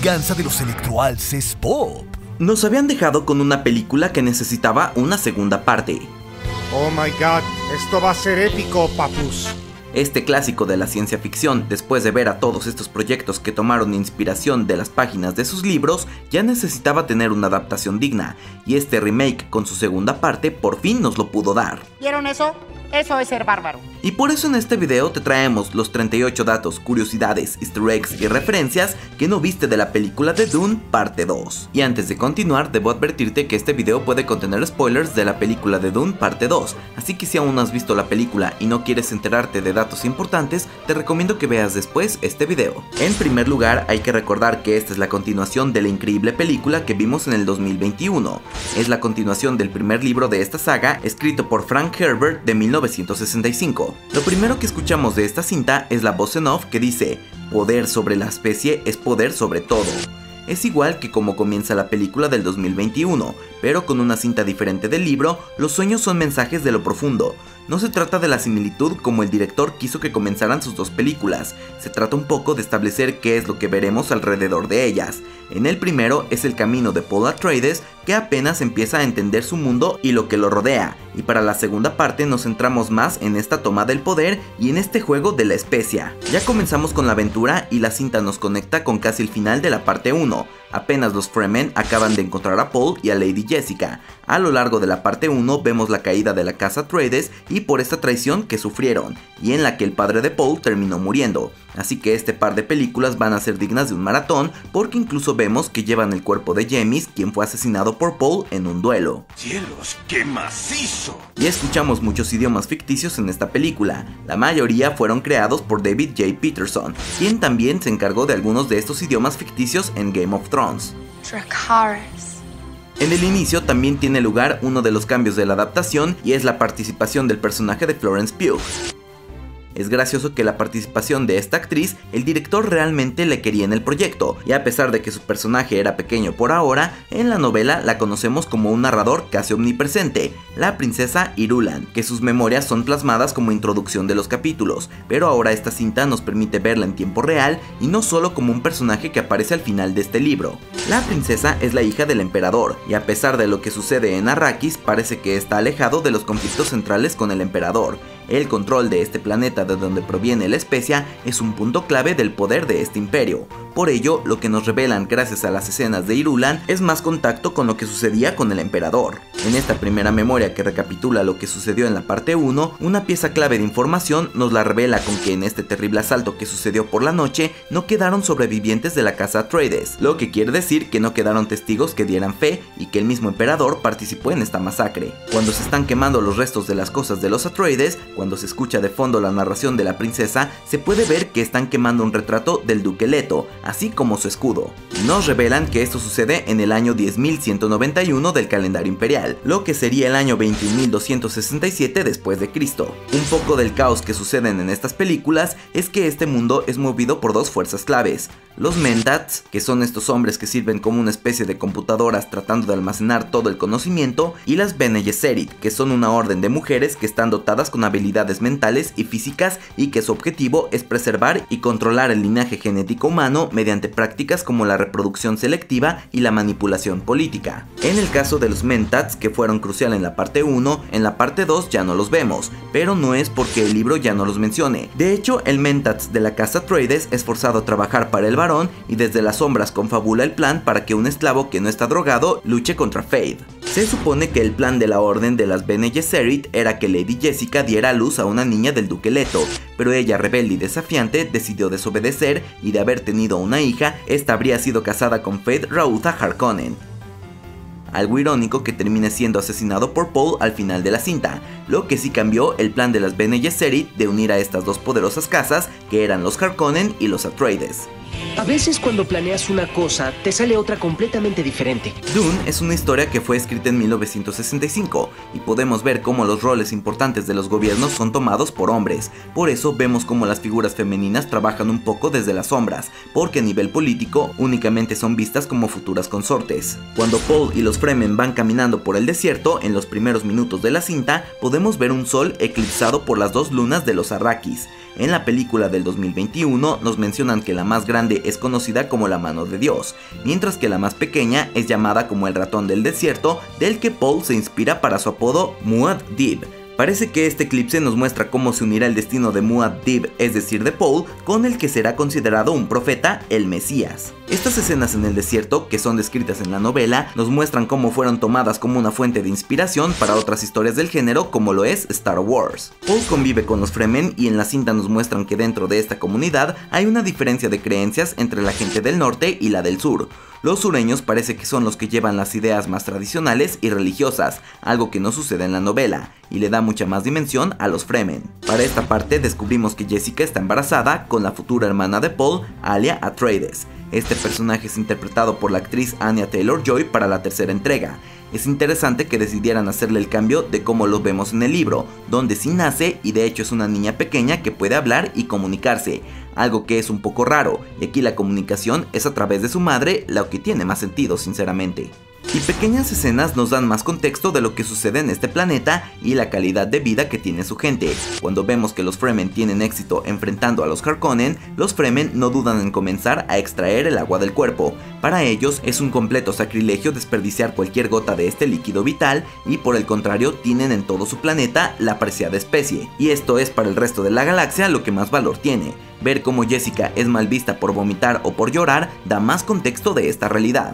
venganza de los electroalces pop. Nos habían dejado con una película que necesitaba una segunda parte. Oh my god, esto va a ser épico, papus. Este clásico de la ciencia ficción, después de ver a todos estos proyectos que tomaron inspiración de las páginas de sus libros, ya necesitaba tener una adaptación digna, y este remake con su segunda parte por fin nos lo pudo dar. ¿Vieron eso? Eso es ser bárbaro. Y por eso en este video te traemos los 38 datos, curiosidades, easter eggs y referencias que no viste de la película de Dune parte 2. Y antes de continuar, debo advertirte que este video puede contener spoilers de la película de Dune parte 2, así que si aún no has visto la película y no quieres enterarte de datos importantes, te recomiendo que veas después este video. En primer lugar, hay que recordar que esta es la continuación de la increíble película que vimos en el 2021. Es la continuación del primer libro de esta saga, escrito por Frank Herbert de 1965. Lo primero que escuchamos de esta cinta es la voz en off que dice: poder sobre la especie es poder sobre todo. Es igual que como comienza la película del 2021, pero con una cinta diferente del libro. Los sueños son mensajes de lo profundo. No se trata de la similitud como el director quiso que comenzaran sus dos películas, se trata un poco de establecer qué es lo que veremos alrededor de ellas. En el primero es el camino de Paul Atreides, que apenas empieza a entender su mundo y lo que lo rodea, y para la segunda parte nos centramos más en esta toma del poder y en este juego de la especia. Ya comenzamos con la aventura y la cinta nos conecta con casi el final de la parte 1. Apenas los Fremen acaban de encontrar a Paul y a Lady Jessica. A lo largo de la parte 1 vemos la caída de la casa Atreides y por esta traición que sufrieron, y en la que el padre de Paul terminó muriendo. Así que este par de películas van a ser dignas de un maratón, porque incluso vemos que llevan el cuerpo de Jamis, quien fue asesinado por Paul en un duelo. ¡Cielos, qué macizo! Y escuchamos muchos idiomas ficticios en esta película. La mayoría fueron creados por David J. Peterson, quien también se encargó de algunos de estos idiomas ficticios en Game of Thrones. Dracarys. En el inicio también tiene lugar uno de los cambios de la adaptación, y es la participación del personaje de Florence Pugh. Es gracioso que la participación de esta actriz, el director realmente le quería en el proyecto, y a pesar de que su personaje era pequeño por ahora, en la novela la conocemos como un narrador casi omnipresente, la princesa Irulan, que sus memorias son plasmadas como introducción de los capítulos, pero ahora esta cinta nos permite verla en tiempo real y no solo como un personaje que aparece al final de este libro. La princesa es la hija del emperador, y a pesar de lo que sucede en Arrakis, parece que está alejado de los conflictos centrales con el emperador. El control de este planeta de donde proviene la especia es un punto clave del poder de este imperio. Por ello, lo que nos revelan gracias a las escenas de Irulan es más contacto con lo que sucedía con el emperador. En esta primera memoria que recapitula lo que sucedió en la parte 1, una pieza clave de información nos la revela con que en este terrible asalto que sucedió por la noche no quedaron sobrevivientes de la casa Atreides, lo que quiere decir que no quedaron testigos que dieran fe y que el mismo emperador participó en esta masacre. Cuando se están quemando los restos de las cosas de los Atreides, cuando se escucha de fondo la narración de la princesa, se puede ver que están quemando un retrato del duque Leto, así como su escudo. Nos revelan que esto sucede en el año 10.191 del calendario imperial, lo que sería el año 21.267 después de Cristo. Un poco del caos que suceden en estas películas es que este mundo es movido por dos fuerzas claves: los Mentats, que son estos hombres que sirven como una especie de computadoras tratando de almacenar todo el conocimiento, y las Bene Gesserit, que son una orden de mujeres que están dotadas con habilidades mentales y físicas y que su objetivo es preservar y controlar el linaje genético humano mediante prácticas como la reproducción selectiva y la manipulación política. En el caso de los Mentats, que fueron crucial en la parte 1, en la parte 2 ya no los vemos, pero no es porque el libro ya no los mencione. De hecho, el Mentats de la casa Atreides es forzado a trabajar para el varón y desde las sombras confabula el plan para que un esclavo que no está drogado luche contra Feyd. Se supone que el plan de la orden de las Bene Gesserit era que Lady Jessica diera a luz a una niña del duque Leto, pero ella, rebelde y desafiante, decidió desobedecer, y de haber tenido una hija, esta habría sido casada con Feyd Rautha Harkonnen. Algo irónico que termine siendo asesinado por Paul al final de la cinta, lo que sí cambió el plan de las Bene Gesserit de unir a estas dos poderosas casas, que eran los Harkonnen y los Atreides. A veces cuando planeas una cosa, te sale otra completamente diferente. Dune es una historia que fue escrita en 1965 y podemos ver cómo los roles importantes de los gobiernos son tomados por hombres. Por eso vemos cómo las figuras femeninas trabajan un poco desde las sombras, porque a nivel político únicamente son vistas como futuras consortes. Cuando Paul y los Fremen van caminando por el desierto, en los primeros minutos de la cinta, podemos ver un sol eclipsado por las dos lunas de los Arrakis. En la película del 2021 nos mencionan que la más grande grande es conocida como la mano de Dios, mientras que la más pequeña es llamada como el ratón del desierto, del que Paul se inspira para su apodo Muad'Dib. Parece que este eclipse nos muestra cómo se unirá el destino de Muad'Dib, es decir de Paul, con el que será considerado un profeta, el Mesías. Estas escenas en el desierto, que son descritas en la novela, nos muestran cómo fueron tomadas como una fuente de inspiración para otras historias del género, como lo es Star Wars. Paul convive con los Fremen y en la cinta nos muestran que dentro de esta comunidad hay una diferencia de creencias entre la gente del norte y la del sur. Los sureños parece que son los que llevan las ideas más tradicionales y religiosas, algo que no sucede en la novela, y le da mucha más dimensión a los Fremen. Para esta parte descubrimos que Jessica está embarazada con la futura hermana de Paul, Alia Atreides. Este personaje es interpretado por la actriz Anya Taylor-Joy para la tercera entrega. Es interesante que decidieran hacerle el cambio de como lo vemos en el libro, donde sí nace y de hecho es una niña pequeña que puede hablar y comunicarse, algo que es un poco raro, y aquí la comunicación es a través de su madre, lo que tiene más sentido sinceramente. Y pequeñas escenas nos dan más contexto de lo que sucede en este planeta y la calidad de vida que tiene su gente. Cuando vemos que los Fremen tienen éxito enfrentando a los Harkonnen, los Fremen no dudan en comenzar a extraer el agua del cuerpo. Para ellos es un completo sacrilegio desperdiciar cualquier gota de este líquido vital y por el contrario tienen en todo su planeta la preciada especie. Y esto es para el resto de la galaxia lo que más valor tiene. Ver cómo Jessica es mal vista por vomitar o por llorar da más contexto de esta realidad.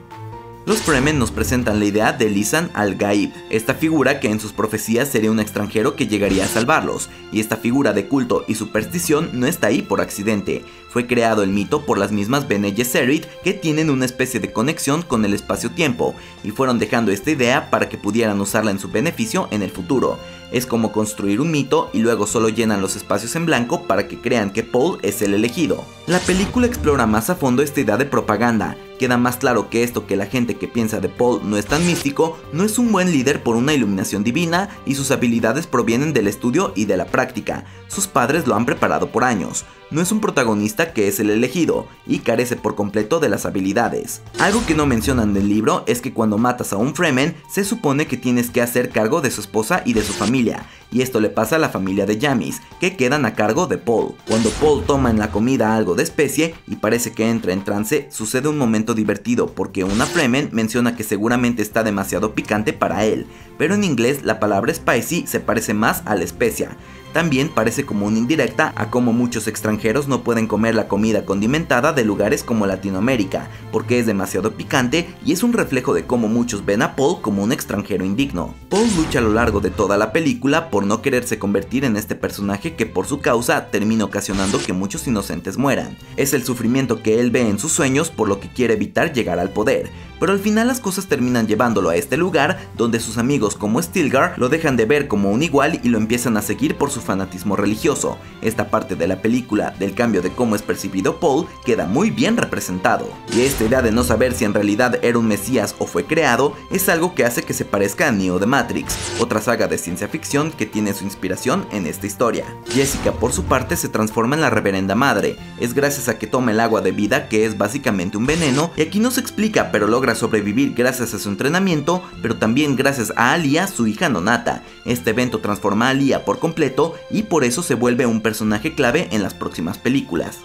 Los Fremen nos presentan la idea de Lisan al-Gaib, esta figura que en sus profecías sería un extranjero que llegaría a salvarlos, y esta figura de culto y superstición no está ahí por accidente. Fue creado el mito por las mismas Bene Gesserit, que tienen una especie de conexión con el espacio-tiempo, y fueron dejando esta idea para que pudieran usarla en su beneficio en el futuro. Es como construir un mito y luego solo llenan los espacios en blanco para que crean que Paul es el elegido. La película explora más a fondo esta idea de propaganda. Queda más claro que esto que la gente que piensa de Paul no es tan místico, no es un buen líder por una iluminación divina y sus habilidades provienen del estudio y de la práctica. Sus padres lo han preparado por años. No es un protagonista que es el elegido y carece por completo de las habilidades. Algo que no mencionan del libro es que cuando matas a un Fremen se supone que tienes que hacer cargo de su esposa y de su familia, y esto le pasa a la familia de Jamis, que quedan a cargo de Paul. Cuando Paul toma en la comida algo de especie y parece que entra en trance, sucede un momento divertido porque una Fremen menciona que seguramente está demasiado picante para él, pero en inglés la palabra spicy se parece más a la especia. También parece como una indirecta a cómo muchos extranjeros no pueden comer la comida condimentada de lugares como Latinoamérica, porque es demasiado picante y es un reflejo de cómo muchos ven a Paul como un extranjero indigno. Paul lucha a lo largo de toda la película por no quererse convertir en este personaje que por su causa termina ocasionando que muchos inocentes mueran. Es el sufrimiento que él ve en sus sueños por lo que quiere evitar llegar al poder, pero al final las cosas terminan llevándolo a este lugar donde sus amigos como Stilgar lo dejan de ver como un igual y lo empiezan a seguir por su fanatismo religioso. Esta parte de la película del cambio de cómo es percibido Paul queda muy bien representado, y esta idea de no saber si en realidad era un mesías o fue creado es algo que hace que se parezca a Neo de Matrix, otra saga de ciencia ficción que tiene su inspiración en esta historia. Jessica por su parte se transforma en la reverenda madre, es gracias a que toma el agua de vida que es básicamente un veneno y aquí no se explica pero logra sobrevivir gracias a su entrenamiento, pero también gracias a Alia, su hija no nata. Este evento transforma a Alia por completo y por eso se vuelve un personaje clave en las próximas películas.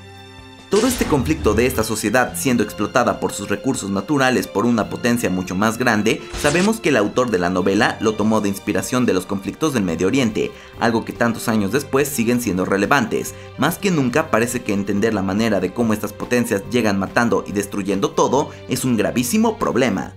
Todo este conflicto de esta sociedad siendo explotada por sus recursos naturales por una potencia mucho más grande, sabemos que el autor de la novela lo tomó de inspiración de los conflictos del Medio Oriente, algo que tantos años después siguen siendo relevantes. Más que nunca parece que entender la manera de cómo estas potencias llegan matando y destruyendo todo es un gravísimo problema.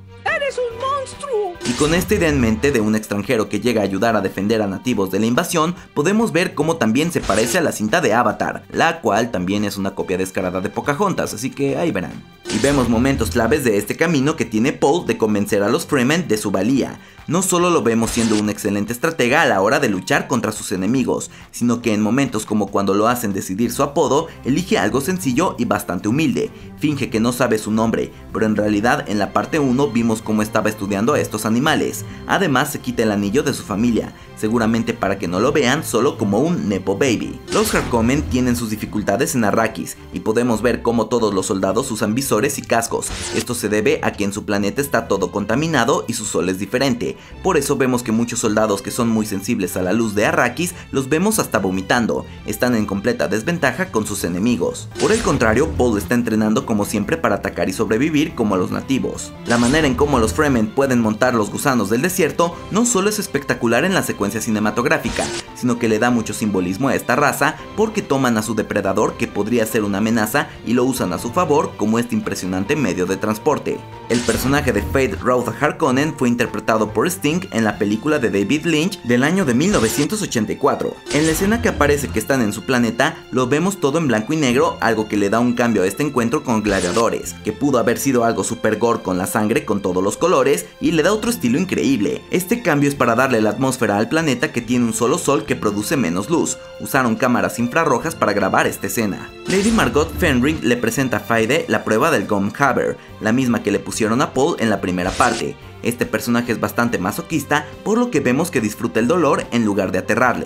Y con esta idea en mente de un extranjero que llega a ayudar a defender a nativos de la invasión, podemos ver cómo también se parece a la cinta de Avatar, la cual también es una copia descarada de Pocahontas, así que ahí verán. Y vemos momentos claves de este camino que tiene Paul de convencer a los Fremen de su valía. No solo lo vemos siendo un excelente estratega a la hora de luchar contra sus enemigos, sino que en momentos como cuando lo hacen decidir su apodo, elige algo sencillo y bastante humilde. Finge que no sabe su nombre, pero en realidad en la parte 1 vimos cómo estaba estudiando a estos animales. Además se quita el anillo de su familia, seguramente para que no lo vean solo como un Nepo Baby. Los Harkonnen tienen sus dificultades en Arrakis, y podemos ver cómo todos los soldados usan visores reflectores y cascos. Esto se debe a que en su planeta está todo contaminado y su sol es diferente. Por eso vemos que muchos soldados que son muy sensibles a la luz de Arrakis los vemos hasta vomitando. Están en completa desventaja con sus enemigos. Por el contrario, Paul está entrenando como siempre para atacar y sobrevivir como los nativos. La manera en cómo los Fremen pueden montar los gusanos del desierto no solo es espectacular en la secuencia cinematográfica, sino que le da mucho simbolismo a esta raza porque toman a su depredador que podría ser una amenaza y lo usan a su favor como este impresionante medio de transporte. El personaje de Feyd Rautha Harkonnen fue interpretado por Sting en la película de David Lynch del año de 1984. En la escena que aparece que están en su planeta, lo vemos todo en blanco y negro, algo que le da un cambio a este encuentro con gladiadores, que pudo haber sido algo super gore con la sangre con todos los colores y le da otro estilo increíble. Este cambio es para darle la atmósfera al planeta que tiene un solo sol que produce menos luz. Usaron cámaras infrarrojas para grabar esta escena. Lady Margot Fenring le presenta a Feyd la prueba del Gomhaber, la misma que le pusieron a Paul en la primera parte. Este personaje es bastante masoquista, por lo que vemos que disfruta el dolor en lugar de aterrarle.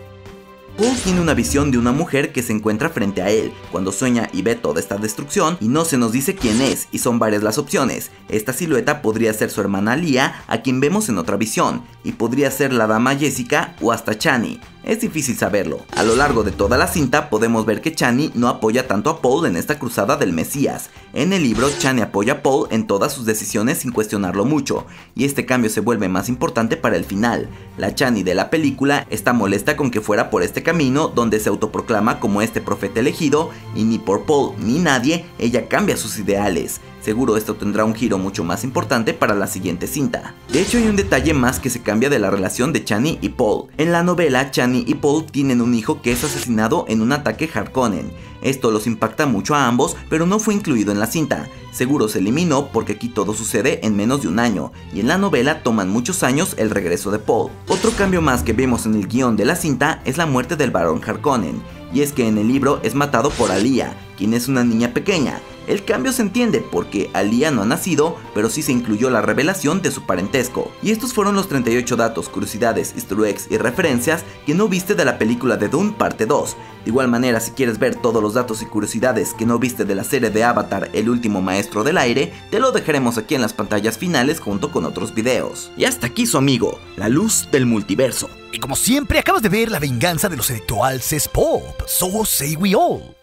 Paul tiene una visión de una mujer que se encuentra frente a él cuando sueña y ve toda esta destrucción y no se nos dice quién es y son varias las opciones. Esta silueta podría ser su hermana Alia, a quien vemos en otra visión, y podría ser la dama Jessica o hasta Chani. Es difícil saberlo. A lo largo de toda la cinta podemos ver que Chani no apoya tanto a Paul en esta cruzada del Mesías. En el libro, Chani apoya a Paul en todas sus decisiones sin cuestionarlo mucho, y este cambio se vuelve más importante para el final. La Chani de la película está molesta con que fuera por este camino donde se autoproclama como este profeta elegido, y ni por Paul ni nadie ella cambia sus ideales. Seguro esto tendrá un giro mucho más importante para la siguiente cinta. De hecho, hay un detalle más que se cambia de la relación de Chani y Paul. En la novela, Chani y Paul tienen un hijo que es asesinado en un ataque Harkonnen. Esto los impacta mucho a ambos, pero no fue incluido en la cinta. Seguro se eliminó porque aquí todo sucede en menos de un año, y en la novela toman muchos años el regreso de Paul. Otro cambio más que vemos en el guión de la cinta es la muerte del Barón Harkonnen, y es que en el libro es matado por Alia, quien es una niña pequeña. El cambio se entiende porque Alia no ha nacido, pero sí se incluyó la revelación de su parentesco. Y estos fueron los 38 datos, curiosidades, easter eggs y referencias que no viste de la película de Dune parte 2. De igual manera, si quieres ver todos los datos y curiosidades que no viste de la serie de Avatar, El último maestro del aire, te lo dejaremos aquí en las pantallas finales junto con otros videos. Y hasta aquí su amigo, la luz del multiverso. Y como siempre, acabas de ver La venganza de los intelectuales pop. So say we all.